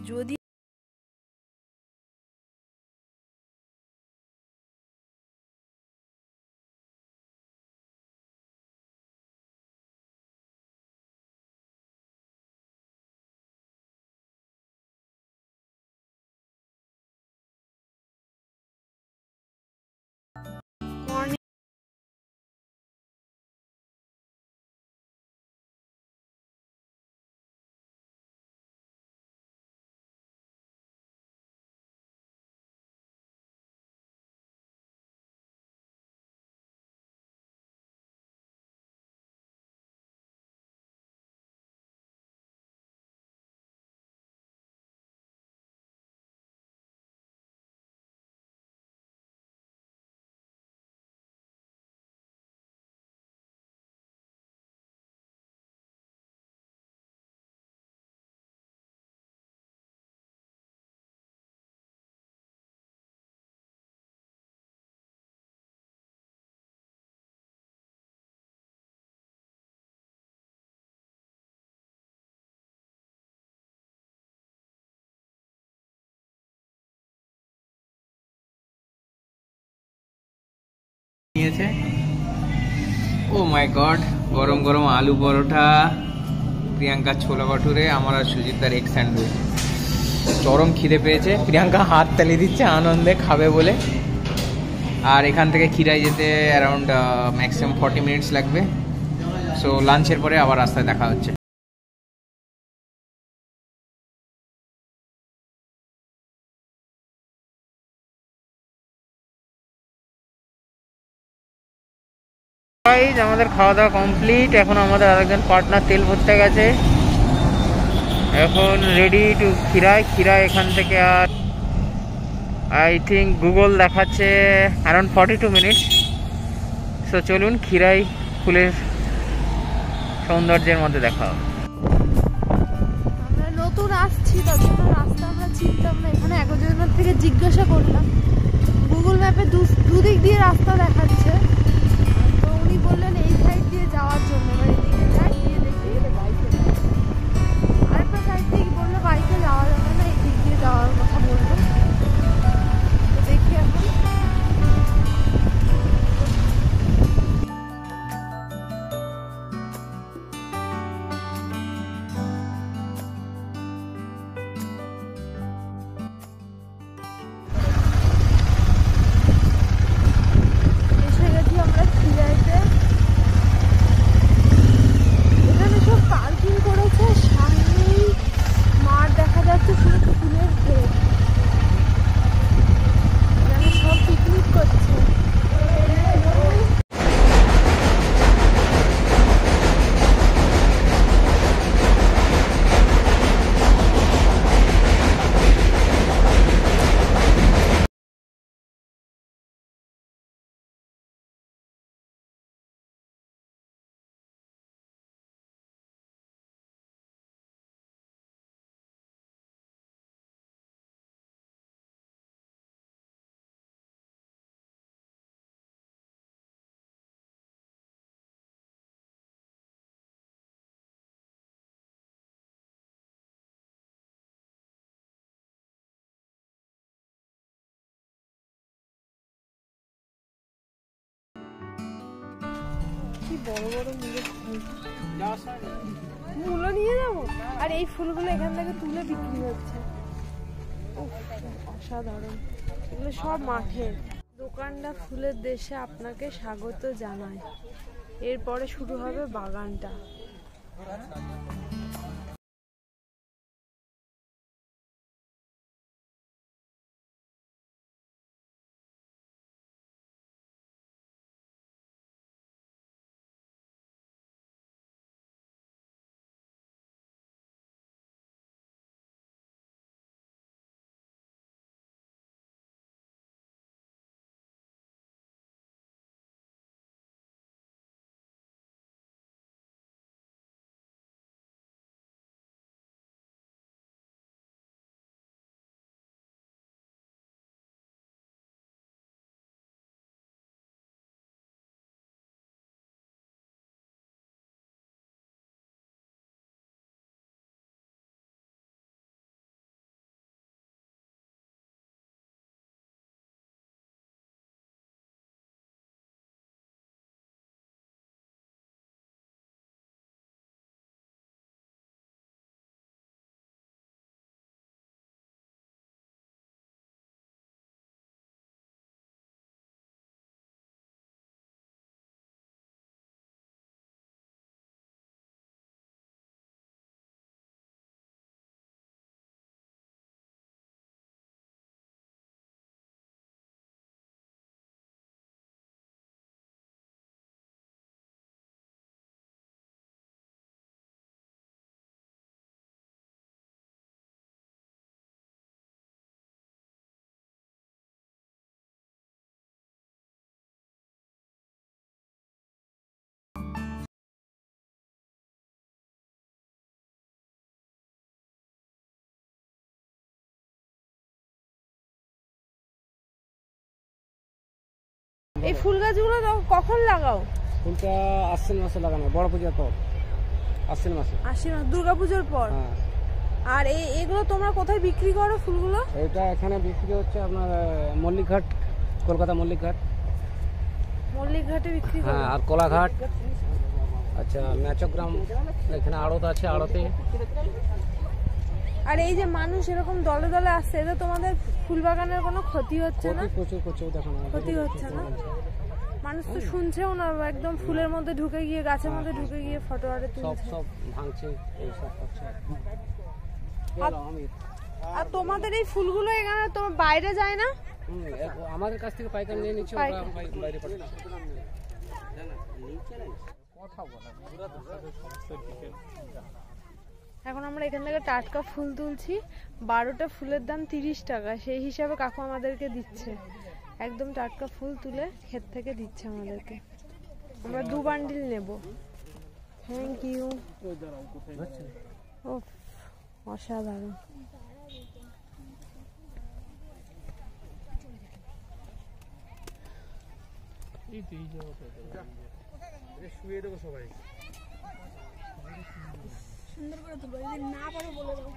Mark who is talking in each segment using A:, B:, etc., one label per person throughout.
A: যদি
B: নিয়েছে। ও মাই গড, গরম গরম আলু পরোটা, প্রিয়াঙ্কা ছোলা ভটুরে, আমার আর সুজিতদার এগ স্যান্ডউইচ। চরম খিদে পেয়েছে, প্রিয়াঙ্কা হাত তালি দিচ্ছে আনন্দে খাবে বলে। আর এখান থেকে খিরাই যেতে অ্যারাউন্ড ম্যাক্সিমাম 40 মিনিটস লাগবে। সো লাঞ্চের পরে আবার রাস্তায় দেখা হচ্ছে। আমাদের খাওয়া দাওয়া কমপ্লিট। এখন আমাদের আরেকজন পার্টনার তেল ভরতে গেছে। এখন রেডি টু খিরাই এখান থেকে আর আই থিঙ্ক গুগল দেখাচ্ছে অ্যারাউন্ড 42 মিনিটস। সো চলুন খিরাই ফুলের সৌন্দর্যের মধ্যে দেখা হবে।
A: আমরা নতুন আসছি, তখন রাস্তা আমরা চিনতাম না। এখানে একজনের থেকে জিজ্ঞাসা করলাম, গুগল ম্যাপে দুদিক দিয়ে রাস্তা দেখাচ্ছে। তো উনি বললেন এই সাইড দিয়ে যাওয়ার জন্য, এবার এদিকে যাই, গিয়ে দেখি বাইকে যাই। আরেকটা সাইড থেকে বললো বাইকে যাওয়া যাবে না, এই দিক দিয়ে যাওয়ার কথা বললো। তো দেখি এখন। এসে গেছি আমরা খিরাইতে। এখানে সব পার্কিং করেছে, সামনেই মাঠ দেখা যাচ্ছে, পুরো ফুলের ক্ষেত। এখানে সব পিকনিক করছে। কি বড় বড় মূলো নিয়ে যাবো। আর এই ফুলগুলো এখান থেকে তুলে বিক্রি হচ্ছে। অসাধারণ, এগুলো সব মাঠের। দোকানটা ফুলের দেশে আপনাকে স্বাগত জানায়। এরপরে শুরু হবে বাগানটা। এই ফুল গাছগুলো কখন লাগাও?
C: ফুলটা আশ্বিন মাসে লাগানো, বড় পূজার পর। আশ্বিন মাসে,
A: দুর্গাপুজোর পর।
C: হ্যাঁ।
A: আর এগুলো তোমরা কোথায় বিক্রি করো ফুলগুলো?
C: এটা এখানে বিক্রি হচ্ছে আপনার মল্লিকঘাট, কলকাতা মল্লিকঘাট।
A: মল্লিকঘাটে বিক্রি করো?
C: হ্যাঁ, আর কোলাঘাট। আচ্ছা, ম্যাচগ্রাম এখানে আড়ত আছে, আড়তে।
A: আর এই যে মানুষ এরকম দলে দলে আসছে, এটা তোমাদের ফুল বাগানের কোনো ক্ষতি হচ্ছে না?
C: প্রচুর প্রচুর, দেখো না,
A: ক্ষতি হচ্ছে না। মানুষ তো শুনছেও না, একদম ফুলের মধ্যে ঢুকে গিয়ে, গাছের মধ্যে ঢুকে গিয়ে ফটো আরে তুলছে,
C: সব ভাঙছে, এই সব করছে।
A: আর তোমাদের এই ফুলগুলো এখানে তোমার বাইরে যায় না?
C: আমাদের কাছ থেকে পাইকারি নিয়ে নিচ্ছে, বাইরে পাঠাচ্ছে।
A: এখন আমরা এখান থেকে টাটকা ফুল তুলছি। 12টা ফুলের দাম 30 টাকা, সেই হিসাবে কাকু আমাদেরকে দিচ্ছে। একদম টাটকা ফুল তুলে ক্ষেত থেকে দিচ্ছে আমাদেরকে। আমরা 2 বান্ডিল নেব। Thank you. ও অসাধারণ।
C: শুয়ে দেবো সবাই।
D: সুন্দর করে তুলবো, যদি না পারো বলে দাও।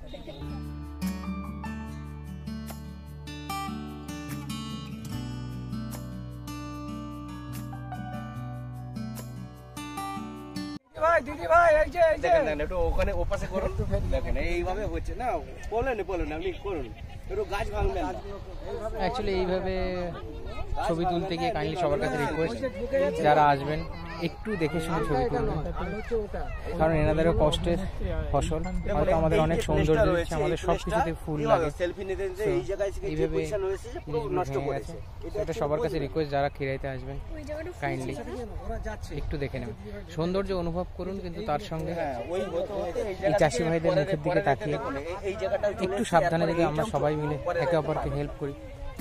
C: দিদি ভাই, এই যে
E: একটু ওখানে ওপাশে করুন, দেখেন এইভাবে হচ্ছে না। বলেন আপনি করুন, একটু গাছ ভাঙবেন।
B: অ্যাকচুয়ালি এইভাবে ছবি তুলতে গিয়ে কাইন্ডলি সবার কাছে রিকোয়েস্ট, যারা আসবেন একটু দেখে শুনে ছবি তুলবেন, কারণ এনাদেরও কষ্টের ফসল। হয়তো আমাদের অনেক সৌন্দর্য দিচ্ছে, আমাদের সবকিছুতে ফুল লাগে, এইভাবে সেটা সবার কাছে রিকোয়েস্ট, যারা খিরাইতে আসবেন কাইন্ডলি একটু দেখে নেবেন, সৌন্দর্য অনুভব করুন, কিন্তু তার সঙ্গে এই চাষি ভাইদের মুখের দিকে তাকিয়ে একটু সাবধানে যদি আমরা সবাই মিলে একে অপরকে হেল্প করি।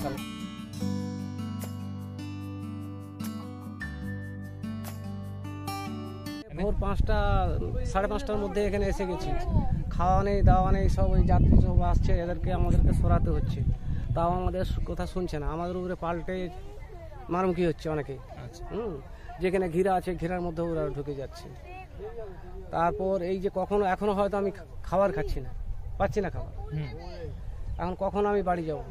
C: ভোর 5টা 5:30টার মধ্যে এখানে এসে গেছি। খাওয়া নেই, দাওয়া নেই, সব ওই যাত্রী সব আসছে, আমাদেরকে সরাতে হচ্ছে, তাও আমাদের কথা শুনছে না। আমাদের উপরে পাল্টে মারমুখী হচ্ছে অনেকে। যেখানে ঘিরা আছে, ঘিরার মধ্যে ওরা ঢুকে যাচ্ছে। তারপর এই যে এখনো হয়তো আমি খাবার খাচ্ছি না, পাচ্ছি না খাবার। এখন কখন আমি বাড়ি যাব?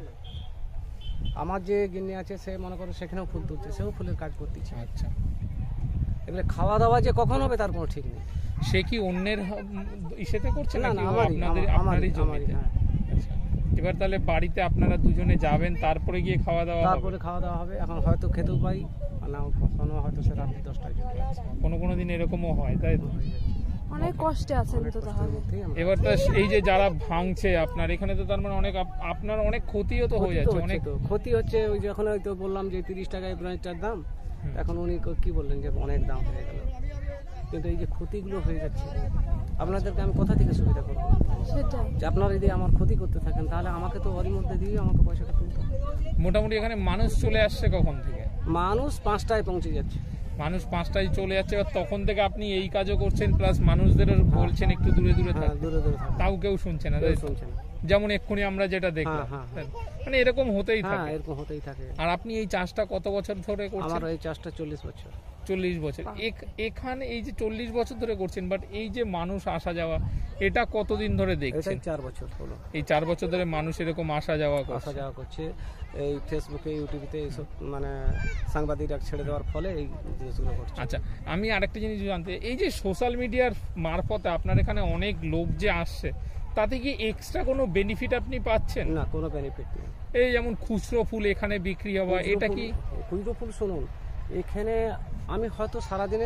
C: আমার যে গিন্নি আছে, সে মনে করো সেখানেও ফুল তুলছে, সেও ফুলের কাজ করতেছে।
B: আচ্ছা,
C: এবারে খাওয়া দাওয়া যে কখন হবে তার কোনো ঠিক নেই।
B: সে কি অন্যের ইসেতে করছে না?
C: আমারই জমিতে।
B: এবার তাহলে বাড়িতে আপনারা দুজনে যাবেন, তারপরে গিয়ে খাওয়া দাওয়া
C: হবে। এখন হয়তো খেতেও পাই, না কখনো হয়তো সে রাত্রি 10টায় চলে যাচ্ছে।
B: কোনো দিন এরকমও হয়, তাই তো?
A: অনেক কষ্টে আছেন তো তাহলে।
B: এবার তো এই যে যারা ভাঙছে আপনার এখানে, তো তার মানে অনেক আপনার অনেক ক্ষতিও তো হয়ে যাচ্ছে। অনেক
C: ক্ষতি হচ্ছে। ওই যখন হয়তো বললাম যে 30 টাকায় ব্রাঞ্চটার দাম, এখন উনি কি বললেন যে অনেক দাম হয়ে গেল। কিন্তু এই যে ক্ষতিগুলো হয়ে যাচ্ছে, আপনাদেরকে আমি কোথা থেকে সুবিধা করবো?
A: সেটাই,
C: যে আপনারা যদি আমার ক্ষতি করতে থাকেন, তাহলে আমাকে তো ওরই মধ্যে দিয়ে আমাকে পয়সাটা তুলতে হবে।
B: মোটামুটি এখানে মানুষ চলে আসছে কখন থেকে?
C: মানুষ 5টায় পৌঁছে যাচ্ছে।
B: মানুষ 5টায় চলে যাচ্ছে, এবং তখন থেকে আপনি এই কাজও করছেন, প্লাস মানুষদের বলছেন একটু দূরে দূরে থাকতে, তাও কেউ শুনছে না। যেমন এক্ষুনি আমরা যেটা দেখলাম, মানে এরকম হতেই থাকে। আর আপনি এই চাষটা কত বছর ধরে করছেন?
C: আমার এই চাষটা 40 বছর।
B: 40 বছর এখানে এই যে 40 বছর ধরে করছেন, বাট এই যে মানুষ আসা যাওয়া, এটা কতদিন ধরে দেখছেন?
C: 4 বছর হলো।
B: এই 4 বছর ধরে মানুষ এরকম আসা যাওয়া
C: করছে। এই ফেসবুকে, ইউটিউবে এইসব মানে সাংবাদিকরা ছেড়ে দেওয়ার ফলে এই জিনিসগুলো করছে।
B: আচ্ছা, আমি আরেকটা জিনিস জানতে, এই যে সোশ্যাল মিডিয়ার মারফতে আপনার এখানে অনেক লোক যে আসছে, তাতে কি এক্সট্রা কোনো বেনিফিট আপনি পাচ্ছেন?
C: না, কোনো বেনিফিট নেই।
B: এই যেমন খুচরো ফুল এখানে বিক্রি হওয়া, এটা কি?
C: খুচরো ফুল শুনুন, এখানে আমি হয়তো সারাদিনে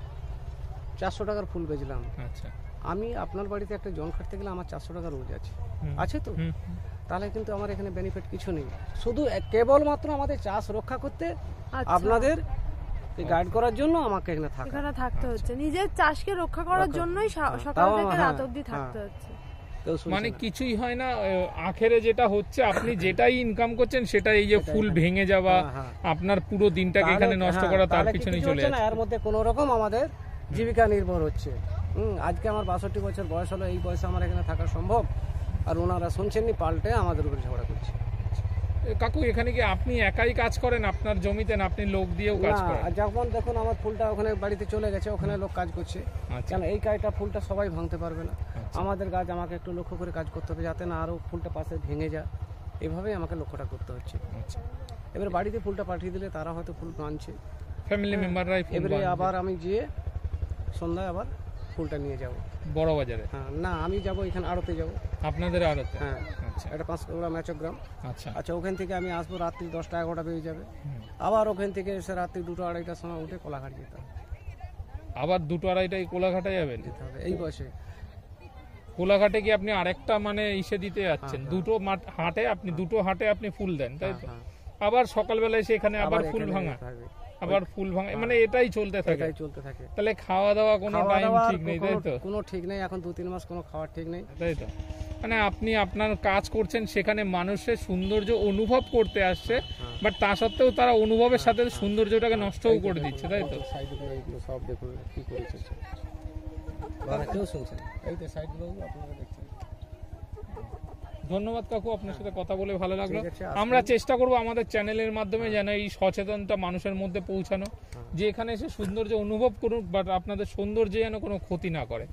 C: 400 টাকার ফুল বেচলাম।
B: আচ্ছা,
C: আমি আপনার বাড়িতে একটা জন খাটতে গেলে আমার 400 টাকা রোজ আছে তো, তাহলে কিন্তু আমার এখানে বেনিফিট কিছু নেই। শুধু কেবলমাত্র আমাদের চাষ রক্ষা করতে, আপনাদের গাইড করার জন্য আমাকে এখানে
A: থাকতে হচ্ছে। নিজের চাষকে রক্ষা করার জন্যই সকাল থেকে রাত অবধি থাকতে হচ্ছে।
B: মানে কিছুই হয় না। আখেরে যেটা হচ্ছে, আপনি যেটাই ইনকাম করছেন সেটা এই যে ফুল ভেঙে যাওয়া, আপনার পুরো দিনটাকে এখানে নষ্ট করা, তার পিছনে চলে যাচ্ছে।
C: এর মধ্যে কোন রকম আমাদের জীবিকা নির্ভর হচ্ছে। আজকে আমার 62 বছর বয়স হলো, এই বয়সে আমার এখানে থাকা সম্ভব, আর ওনারা শুনছেননি, পাল্টে আমাদের উপরে ঝগড়া করছে।
F: কাকু এখানে কি আপনি একাই কাজ করেন আপনার জমিতে, না আপনি লোক দিয়েও কাজ
C: না,
F: করেন?
C: যখন দেখুন আমার ফুলটা ওখানে বাড়িতে চলে গেছে, ওখানে লোক কাজ করছে।
F: আচ্ছা।
C: কেন এই কাজটা ফুলটা সবাই ভাঙতে পারবে না, আমাদের গাছ আমাকে একটু লক্ষ্য করে কাজ করতে হবে যাতে না আরও ফুলটা পাশে ভেঙে যায়, এভাবেই আমাকে লক্ষ্যটা করতে হচ্ছে।
F: আচ্ছা,
C: এবার বাড়িতে ফুলটা পাঠিয়ে দিলে তারা হয়তো ফুল বাঁধছে,
F: ফ্যামিলি মেম্বাররাই ফুল
C: এবারে
F: বাঁধবে।
C: আবার আমি গিয়ে সন্ধ্যায় আবার ফুলটা নিয়ে যাব।
F: বড় বাজারে?
C: হ্যাঁ, না আমি যাব এখানে আড়তে যাব।
F: আপনাদের আড়তে?
C: হ্যাঁ,
F: আচ্ছা
C: এটা 5 কিলোমিটার ম্যাচগ্রাম।
F: আচ্ছা।
C: আচ্ছা, ওখান থেকে আমি আসবো রাত্রি 10টা 11টা বেজে যাবে, আবার ওখান থেকে এসে রাত্রি 2টো 2:30টার সময় উঠে কোলাঘাট যেতে হবে।
F: আবার 2টো 2:30টায় কোলাঘাটে যাবেন?
C: যেতে হবে এই বয়সে।
F: কোলাঘাটে কি আপনি আরেকটা মানে ইসে দিতে যাচ্ছেন?
C: হ্যাঁ।
F: দুটো হাটে আপনি দুটো হাটে আপনি ফুল দেন, তাই তো?
C: হ্যাঁ,
F: আবার সকালবেলায় সেখানে আবার ফুল
C: এখানে
F: ভাঙা,
C: যেতে হবে।
F: আবার ফুল ভাঙা, মানে এটাই চলতে থাকে।
C: এটাই চলতে থাকে।
F: তাহলে খাওয়া দাওয়া কোনো
C: খাওয়া
F: টাইম
C: দাওয়ার
F: ঠিক নেই, তাই তো?
C: কোনো ঠিক নেই, এখন 2-3 মাস কোনো খাওয়ার ঠিক নেই।
F: তাই তো, মানে আপনি আপনার কাজ করছেন, সেখানে মানুষের সৌন্দর্য অনুভব করতে আসছে, বাট তা সত্ত্বেও তারা অনুভবের সাথে সৌন্দর্যটাকে নষ্টও করে দিচ্ছে, তাই তো?
C: সাইডগুলো এইগুলো সব দেখুন কি করেছে, বাবা কেউ শুনছেন, এই তো সাইডগুলো আপনারা দেখছেন।
F: ধন্যবাদ কাকু, আপনার সাথে কথা বলে ভালো লাগলো।
C: ঠিক আছে, আসুন।
F: আমরা চেষ্টা করব আমাদের চ্যানেলের মাধ্যমে যেন এই সচেতনতা মানুষের মধ্যে পৌঁছানো, যে এখানে এসে সৌন্দর্য অনুভব করুন, বাট আপনাদের সৌন্দর্য যেন কোনো ক্ষতি না করে।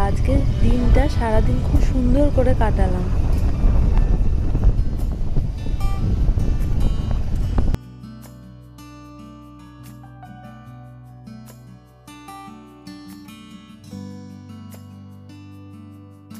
A: আজকে দিনটা সারাদিন খুব সুন্দর করে কাটালাম।